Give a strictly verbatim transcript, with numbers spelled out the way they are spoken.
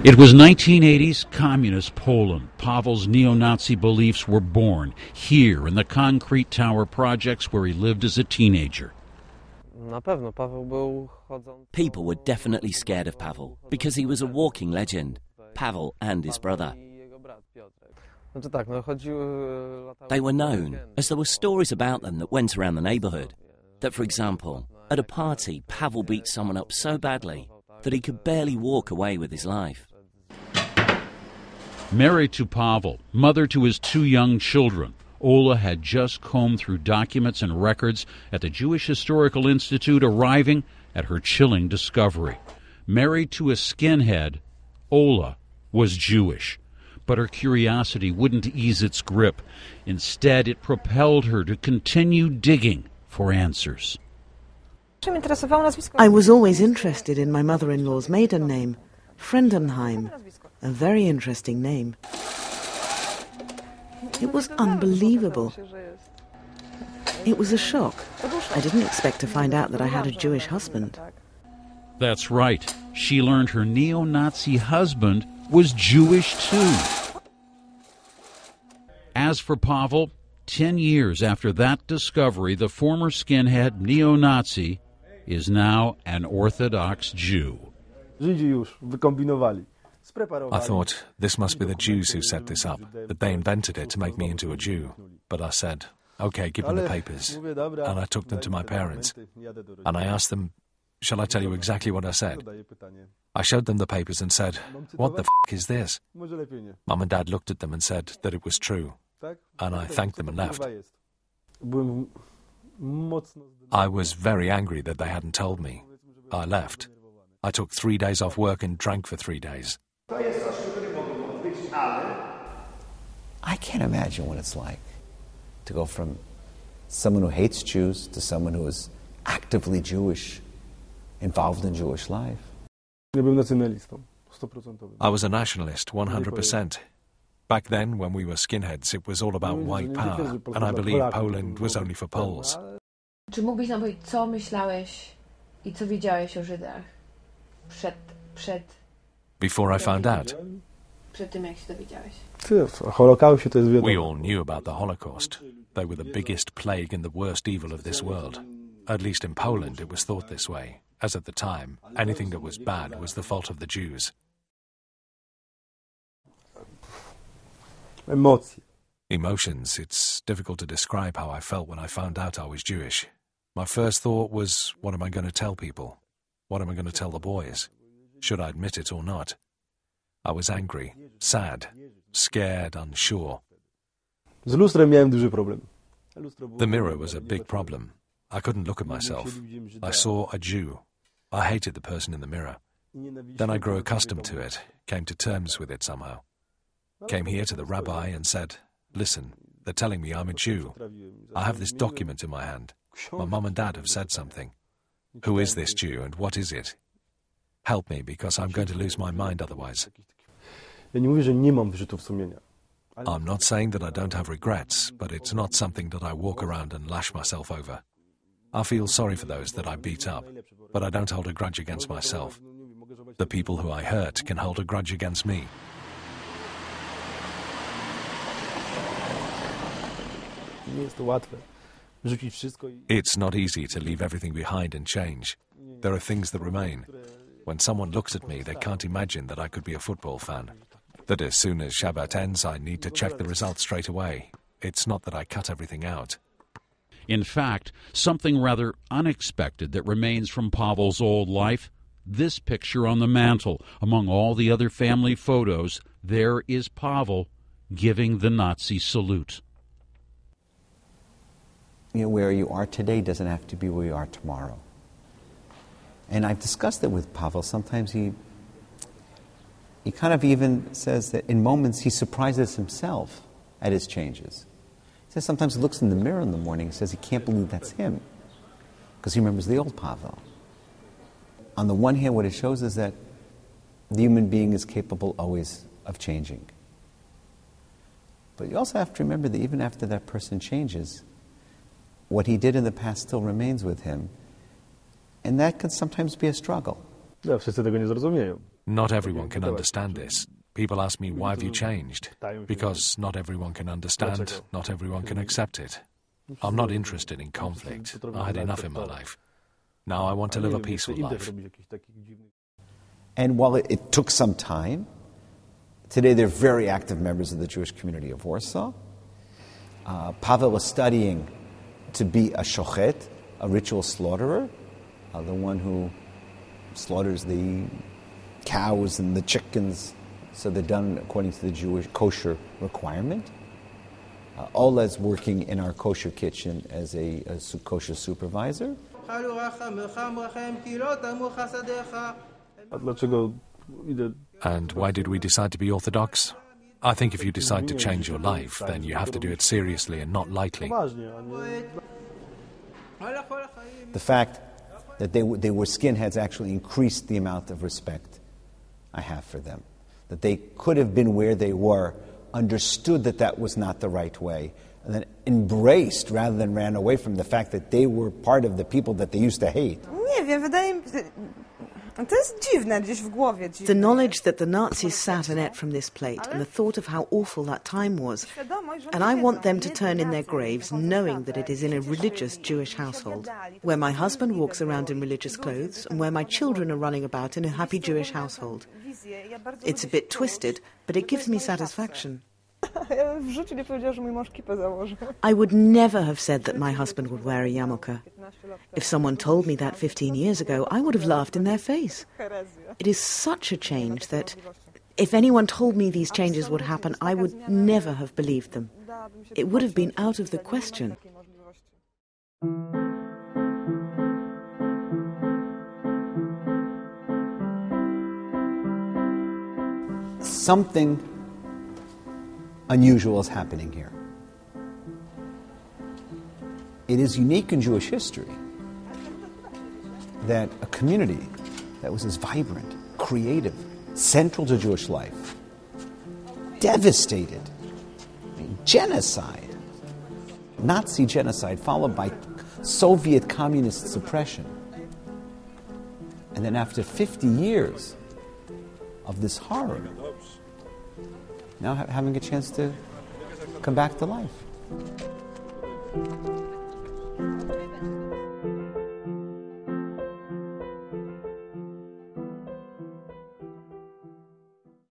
It was nineteen eighties communist Poland. Pavel's neo-Nazi beliefs were born here in the concrete tower projects where he lived as a teenager. People were definitely scared of Pavel because he was a walking legend, Pavel and his brother. They were known as there were stories about them that went around the neighbourhood. That, for example, at a party, Pavel beat someone up so badly that he could barely walk away with his life. Married to Pavel, mother to his two young children, Ola had just combed through documents and records at the Jewish Historical Institute, arriving at her chilling discovery. Married to a skinhead, Ola was Jewish. But her curiosity wouldn't ease its grip. Instead, it propelled her to continue digging for answers. I was always interested in my mother-in-law's maiden name, Frendenheim, a very interesting name. It was unbelievable. It was a shock. I didn't expect to find out that I had a Jewish husband. That's right. She learned her neo-Nazi husband was Jewish too. As for Pavel, ten years after that discovery, the former skinhead neo-Nazi is now an Orthodox Jew. I thought, this must be the Jews who set this up, that they invented it to make me into a Jew. But I said, okay, give me the papers. And I took them to my parents. And I asked them, shall I tell you exactly what I said? I showed them the papers and said, what the f*** is this? Mum and Dad looked at them and said that it was true. And I thanked them and left. I was very angry that they hadn't told me. I left. I took three days off work and drank for three days. I can't imagine what it's like to go from someone who hates Jews to someone who is actively Jewish, involved in Jewish life. I was a nationalist, one hundred percent. Back then, when we were skinheads, it was all about white power, and I believe Poland was only for Poles. Czy mógłbyś nam powiedzieć, co myślałeś i co wiedziałeś o Żydach przed, przed... Before I found out? Przed tym, jak się dowiedziałeś. We all knew about the Holocaust. They were the biggest plague and the worst evil of this world. At least in Poland, it was thought this way, as at the time, anything that was bad was the fault of the Jews. Emotions. It's difficult to describe how I felt when I found out I was Jewish. My first thought was, what am I going to tell people? What am I going to tell the boys? Should I admit it or not? I was angry, sad, scared, unsure. The mirror was a big problem. I couldn't look at myself. I saw a Jew. I hated the person in the mirror. Then I grew accustomed to it, came to terms with it somehow. Came here to the rabbi and said, listen, they're telling me I'm a Jew. I have this document in my hand. My mum and dad have said something. Who is this Jew and what is it? Help me, because I'm going to lose my mind otherwise. I'm not saying that I don't have regrets, but it's not something that I walk around and lash myself over. I feel sorry for those that I beat up, but I don't hold a grudge against myself. The people who I hurt can hold a grudge against me. It's not easy to leave everything behind and change. There are things that remain. When someone looks at me, they can't imagine that I could be a football fan. That as soon as Shabbat ends, I need to check the results straight away. It's not that I cut everything out. In fact, something rather unexpected that remains from Pavel's old life. This picture on the mantle. Among all the other family photos, there is Pavel giving the Nazi salute. You know, where you are today doesn't have to be where you are tomorrow. And I've discussed it with Pavel. Sometimes he he kind of even says that in moments he surprises himself at his changes. He says sometimes he looks in the mirror in the morning and says he can't believe that's him because he remembers the old Pavel. On the one hand, what it shows is that the human being is capable always of changing. But you also have to remember that even after that person changes, what he did in the past still remains with him, and that can sometimes be a struggle. Not everyone can understand this. People ask me, why have you changed? Because not everyone can understand, not everyone can accept it. I'm not interested in conflict. I had enough in my life. Now I want to live a peaceful life. And while it, it took some time, today they're very active members of the Jewish community of Warsaw. Uh, Pavel was studying to be a shochet, a ritual slaughterer, uh, the one who slaughters the cows and the chickens, so they're done according to the Jewish kosher requirement. Uh, Ola's working in our kosher kitchen as a, a su- kosher supervisor. And why did we decide to be Orthodox? I think if you decide to change your life, then you have to do it seriously and not lightly. The fact that they, w- they were skinheads actually increased the amount of respect I have for them. That they could have been where they were, understood that that was not the right way, and then embraced rather than ran away from the fact that they were part of the people that they used to hate. The knowledge that the Nazis sat and ate from this plate, and the thought of how awful that time was, and I want them to turn in their graves knowing that it is in a religious Jewish household, where my husband walks around in religious clothes, and where my children are running about in a happy Jewish household. It's a bit twisted, but it gives me satisfaction. I would never have said that my husband would wear a yarmulke. If someone told me that fifteen years ago, I would have laughed in their face. It is such a change that if anyone told me these changes would happen, I would never have believed them. It would have been out of the question. Something unusual is happening here. It is unique in Jewish history that a community that was as vibrant, creative, central to Jewish life, devastated, I mean, genocide, Nazi genocide followed by Soviet communist suppression. And then after fifty years of this horror, now ha- having a chance to come back to life.